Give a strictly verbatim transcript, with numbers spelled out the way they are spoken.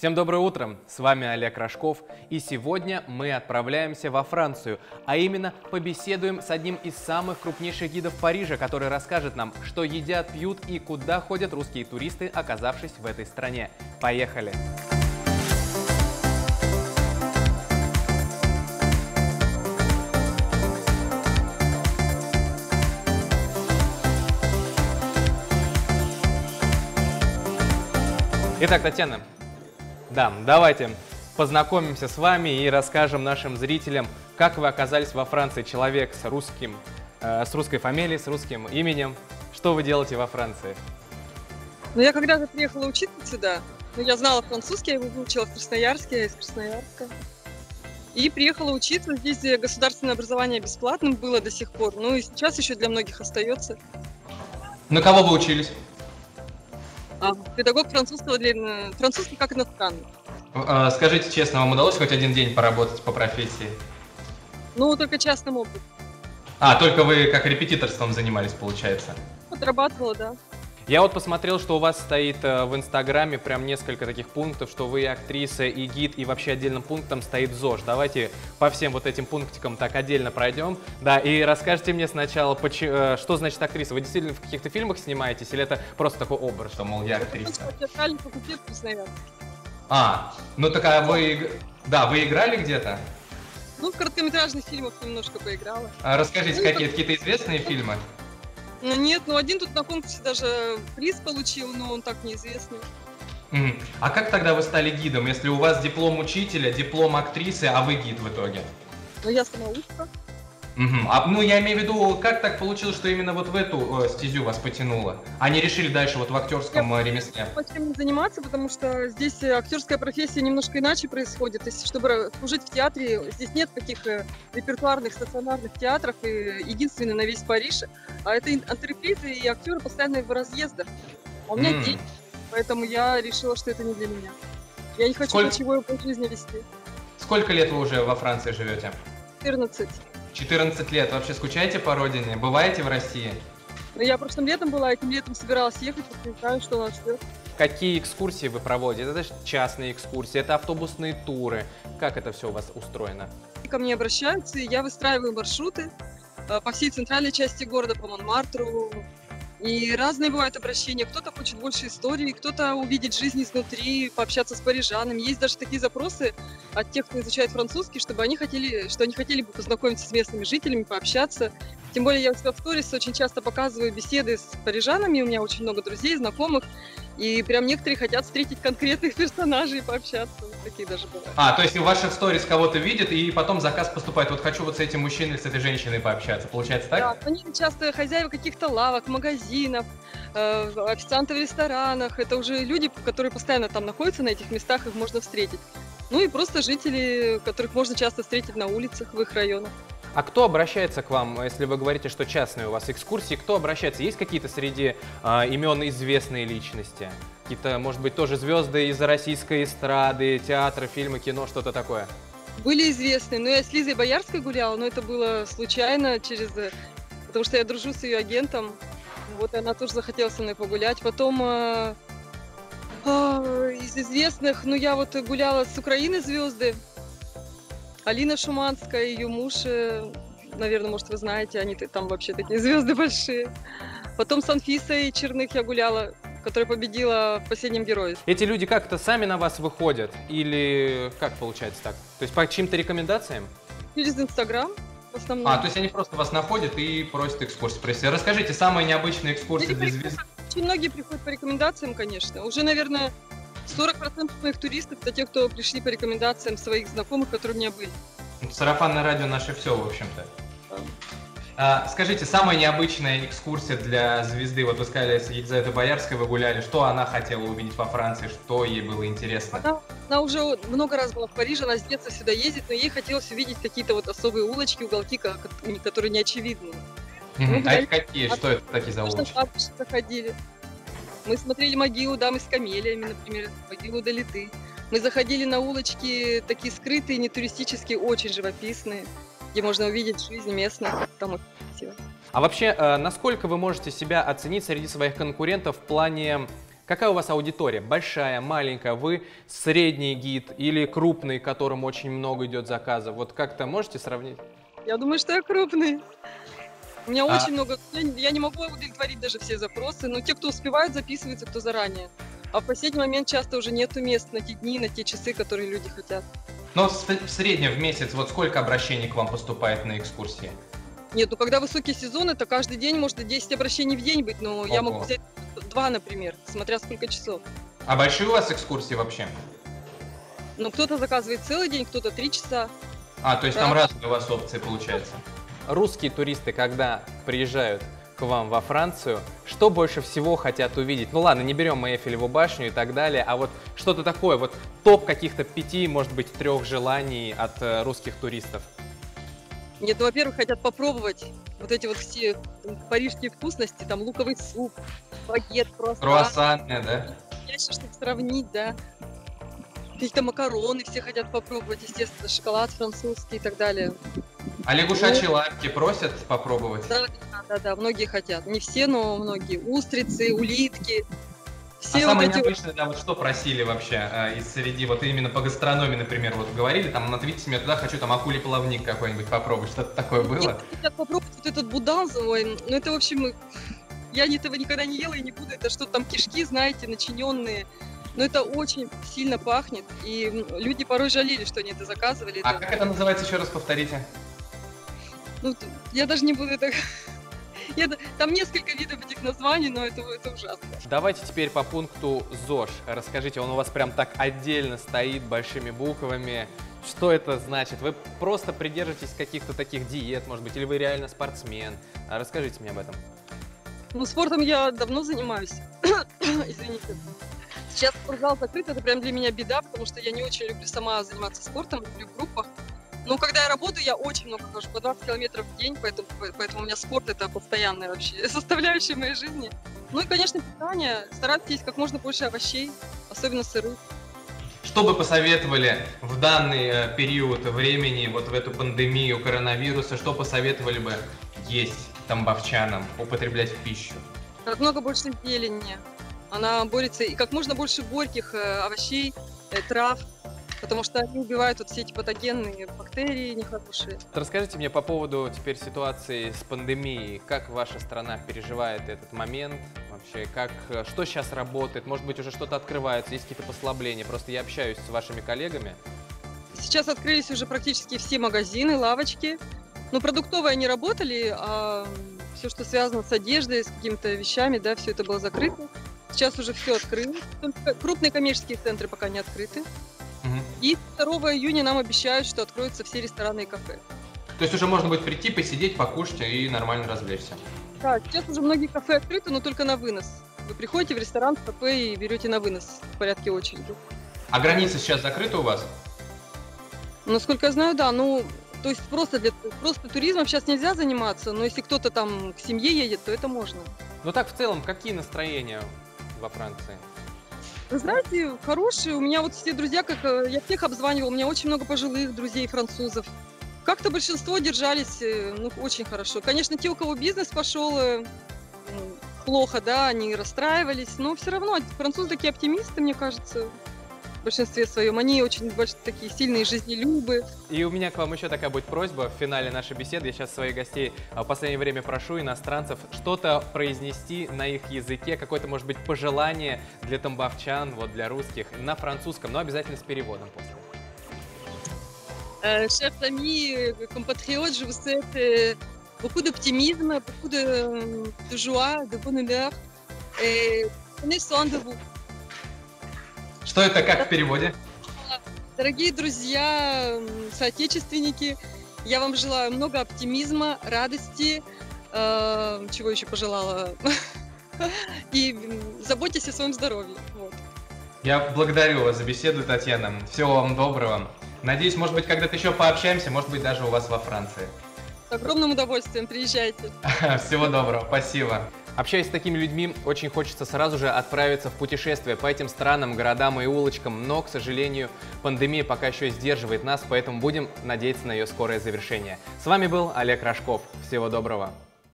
Всем доброе утро, с вами Олег Рожков, и сегодня мы отправляемся во Францию, а именно побеседуем с одним из самых крупнейших гидов Парижа, который расскажет нам, что едят, пьют и куда ходят русские туристы, оказавшись в этой стране. Поехали! Итак, Татьяна, да, давайте познакомимся с вами и расскажем нашим зрителям, как вы оказались во Франции. Человек с русским, э, с русской фамилией, с русским именем. Что вы делаете во Франции? Ну, я когда-то приехала учиться сюда. Ну, я знала французский, я его выучила в Красноярске, я из Красноярска. И приехала учиться. Здесь государственное образование бесплатным было до сих пор. Ну и сейчас еще для многих остается. На кого вы учились? А, педагог французского для французский как иностранный. Скажите честно, вам удалось хоть один день поработать по профессии? Ну, только частным опытом. А, только вы как репетиторством занимались, получается? Подрабатывала, да. Я вот посмотрел, что у вас стоит в Инстаграме прям несколько таких пунктов, что вы и актриса, и гид, и вообще отдельным пунктом стоит ЗОЖ. Давайте по всем вот этим пунктикам так отдельно пройдем. Да, и расскажите мне сначала, что значит актриса. Вы действительно в каких-то фильмах снимаетесь, или это просто такой образ, что, мол, я актриса? Театральный факультет в Красноярске. А, ну так а вы, да, вы играли где-то? Ну, в короткометражных фильмах немножко поиграла. А расскажите, ну, какие-то какие известные фильмы? Ну нет, ну один тут на конкурсе даже приз получил, но он так неизвестный. Mm. А как тогда вы стали гидом, если у вас диплом учителя, диплом актрисы, а вы гид в итоге? Ну я самоучка. Mm-hmm. А, ну я имею в виду, как так получилось, что именно вот в эту э, стезю вас потянуло? А не решили дальше вот в актерском я ремесле? Почему заниматься, потому что здесь актерская профессия немножко иначе происходит. То есть, чтобы служить в театре, здесь нет таких э, репертуарных стационарных театров, и единственный на весь Париж. А это антрепризы, и актеры постоянно в разъездах. А у меня Mm. дети, поэтому я решила, что это не для меня. Я не хочу Сколько... ничего образ жизни вести. Сколько лет вы уже во Франции живете? четырнадцать. четырнадцать лет. Вообще скучаете по родине? Бываете в России? Ну, я прошлым летом была, этим летом собиралась ехать, не знаю, что нас ждет. Какие экскурсии вы проводите? Это частные экскурсии, это автобусные туры. Как это все у вас устроено? Ко мне обращаются, и я выстраиваю маршруты по всей центральной части города, по Монмартру. И разные бывают обращения. Кто-то хочет больше истории, кто-то увидеть жизнь изнутри, пообщаться с парижанами. Есть даже такие запросы от тех, кто изучает французский, чтобы они хотели, что они хотели бы познакомиться с местными жителями, пообщаться. Тем более я у себя в сторис очень часто показываю беседы с парижанами, у меня очень много друзей, знакомых. И прям некоторые хотят встретить конкретных персонажей и пообщаться. Вот такие даже бывают. А, то есть в ваших сторис кого-то видят, и потом заказ поступает. Вот хочу вот с этим мужчиной, с этой женщиной пообщаться. Получается так? Да, они часто хозяева каких-то лавок, магазинов, э, официанты в ресторанах. Это уже люди, которые постоянно там находятся на этих местах, их можно встретить. Ну и просто жители, которых можно часто встретить на улицах в их районах. А кто обращается к вам, если вы говорите, что частные у вас экскурсии? Кто обращается? Есть какие-то среди э, имен известные личности? Какие-то, может быть, тоже звезды из российской эстрады, театра, фильма, кино, что-то такое? Были известные. Но я с Лизой Боярской гуляла, но это было случайно, через, потому что я дружу с ее агентом. Вот и она тоже захотела со мной погулять. Потом э, э, из известных, ну я вот гуляла с Украины звезды. Алина Шуманская, ее муж, наверное, может, вы знаете, они там вообще такие звезды большие. Потом с Анфисой Черных я гуляла, которая победила в «Последнем герое». Эти люди как-то сами на вас выходят? Или как получается так? То есть по чьим-то рекомендациям? Через Инстаграм в основном. А, то есть они просто вас находят и просят экскурсии. Расскажите, самые необычные экскурсии для звезд? Очень многие приходят по рекомендациям, конечно. Уже, наверное, сорок процентов моих туристов — это те, кто пришли по рекомендациям своих знакомых, которые у меня были. Сарафанное радио наше все, в общем-то. А, скажите, самая необычная экскурсия для звезды, вот вы сказали, с Елизаветой Боярской вы гуляли, что она хотела увидеть во Франции, что ей было интересно? Она, она уже много раз была в Париже, она с детства сюда ездит, но ей хотелось увидеть какие-то вот особые улочки, уголки, которые не очевидны. Mm-hmm. А это какие? Что это такие за улочки? Заходили. Мы смотрели могилу дамы с камелиями, например, могилу Долиты. Мы заходили на улочки такие скрытые, не туристические, очень живописные, где можно увидеть жизнь местных. Там очень красиво. А вообще, насколько вы можете себя оценить среди своих конкурентов в плане Какая у вас аудитория? Большая, маленькая? Вы средний гид или крупный, которым очень много идет заказов? Вот как-то можете сравнить? Я думаю, что я крупный. У меня А, очень много, я, не я не могу удовлетворить даже все запросы, но те, кто успевают, записываются, кто заранее. А в последний момент часто уже нету мест на те дни, на те часы, которые люди хотят. но в в среднем в месяц вот сколько обращений к вам поступает на экскурсии? Нет, ну когда высокий сезон, это каждый день может и десять обращений в день быть, но я могу Ого. взять два, например, смотря сколько часов. А большие у вас экскурсии вообще? Но кто-то заказывает целый день, кто-то три часа. А, то есть Да. там разные у вас опции получается. Русские туристы, когда приезжают к вам во Францию, что больше всего хотят увидеть? Ну ладно, не берем мы Эйфелеву башню и так далее, а вот что-то такое, вот топ каких-то пяти, может быть, трех желаний от э, русских туристов. Нет, ну, во-первых, хотят попробовать вот эти вот все м, парижские вкусности, там луковый суп, багет, круассан. Круассаны, да? Ящик, чтобы сравнить, да. Какие-то макароны все хотят попробовать, естественно, шоколад французский и так далее. А лягушачьи лапки просят попробовать? Да, да, да, да, многие хотят. Не все, но многие. Устрицы, улитки. А Все вот самое эти вот. необычное, да, вот что просили вообще э, из среди, вот именно по гастрономии, например, вот говорили, там, назовите мне туда, хочу там акулий плавник какой-нибудь попробовать, что-то такое было? Некоторые хотят попробовать вот этот будан, ой, ну это, в общем, я ни- этого никогда не ела и не буду. Это что там кишки, знаете, начиненные. Но это очень сильно пахнет. И м, люди порой жалели, что они это заказывали. А Это- как это называется, еще раз повторите? ну, т- я даже не буду это... Я д- Там несколько видов этих названий, но это, это ужасно. Давайте теперь по пункту ЗОЖ. Расскажите, он у вас прям так отдельно стоит большими буквами. Что это значит? Вы просто придерживаетесь каких-то таких диет, может быть, или вы реально спортсмен? А расскажите мне об этом. Ну, спортом я давно занимаюсь. Извините. Сейчас спортзал закрыт, это прям для меня беда, потому что я не очень люблю сама заниматься спортом, люблю в группах. Но когда я работаю, я очень много хожу, по двадцать километров в день, поэтому, поэтому у меня спорт это постоянная вообще составляющая моей жизни. Ну и, конечно, питание. Стараюсь есть как можно больше овощей, особенно сырых. Что бы посоветовали в данный э, период времени, вот в эту пандемию коронавируса, что посоветовали бы есть тамбовчанам, употреблять в пищу? Как много больше зелени. Она борется, и как можно больше горьких э, овощей, э, трав, потому что они убивают вот все эти патогенные бактерии нехорошие. Расскажите мне по поводу теперь ситуации с пандемией. Как ваша страна переживает этот момент? Вообще, как, э, что сейчас работает? Может быть, уже что-то открывается, есть какие-то послабления? Просто я общаюсь с вашими коллегами. Сейчас открылись уже практически все магазины, лавочки. Но продуктовые они работали, а все, что связано с одеждой, с какими-то вещами, да, все это было закрыто. Сейчас уже все открылось. Только крупные коммерческие центры пока не открыты. Мгм. И второго июня нам обещают, что откроются все рестораны и кафе. То есть уже можно будет прийти, посидеть, покушать и нормально развлечься. Да, сейчас уже многие кафе открыты, но только на вынос. Вы приходите в ресторан, в кафе и берете на вынос в порядке очереди. А границы сейчас закрыты у вас? Насколько я знаю, да, ну, то есть просто, для, просто туризмом сейчас нельзя заниматься, но если кто-то там к семье едет, то это можно. Ну так в целом, какие настроения во Франции? Вы знаете, хорошие. У меня вот все друзья, как э, я всех обзванивала, у меня очень много пожилых друзей французов. Как-то большинство держались, э, ну, очень хорошо. Конечно, те, у кого бизнес пошел э, м, плохо, да, они расстраивались, но все равно французы такие оптимисты, мне кажется, в большинстве своем. Они очень больш- такие сильные жизнелюбы. И у меня к вам еще такая будет просьба в финале нашей беседы. Я сейчас своих гостей а, в последнее время прошу, иностранцев, что-то произнести на их языке, какое-то, может быть, пожелание для тамбовчан, вот для русских, на французском, но обязательно с переводом после. Euh, chers amis, euh, compatriotes, je vous souhaite euh, beaucoup d'optimisme, beaucoup de, de joie, de bonne humeur et prenez soin de vous. Что это, как в переводе? Дорогие друзья, м, соотечественники, я вам желаю много оптимизма, радости, э, чего еще пожелала, и м, заботьтесь о своем здоровье. Вот. Я благодарю вас за беседу, Татьяна. Всего вам доброго. Надеюсь, может быть, когда-то еще пообщаемся, может быть, даже у вас во Франции. С огромным удовольствием приезжайте. Всего доброго, спасибо. Общаясь с такими людьми, очень хочется сразу же отправиться в путешествие по этим странам, городам и улочкам, но, к сожалению, пандемия пока еще сдерживает нас, поэтому будем надеяться на ее скорое завершение. С вами был Олег Рожков. Всего доброго.